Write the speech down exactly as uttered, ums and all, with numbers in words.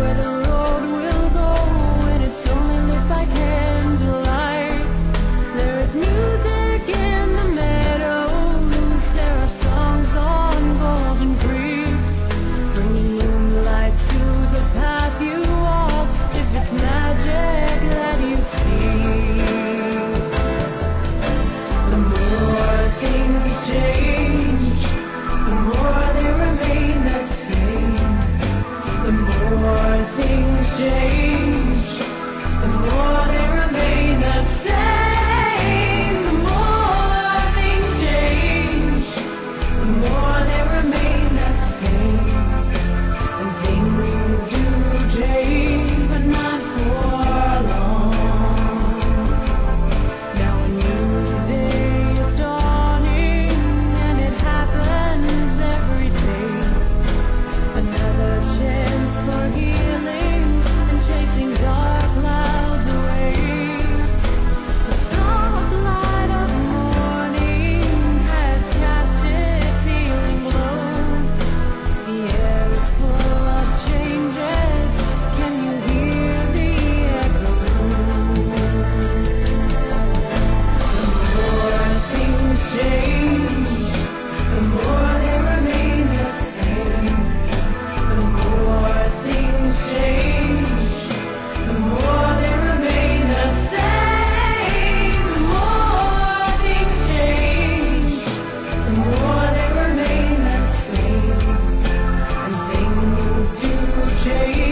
where the road will go when it's only lit by candlelight. There is music in the meadows, there are songs on golden creeks, bringing moonlight to the path you walk, if it's magic that you see. The more things change, the more they remain the same. The more things change, the more they remain the same. The more things change, the more they remain the same. And things do change, but not for long. Now a new day is dawning, and it happens every day. Another chance for healing and chasing dark clouds away. The soft light of morning has cast its healing glow. The air is full of changes. Can you hear the echo? The more things change, the more they remain the same. The more things change, the more they remain the same. The more things change, the more they remain the same. And things do change.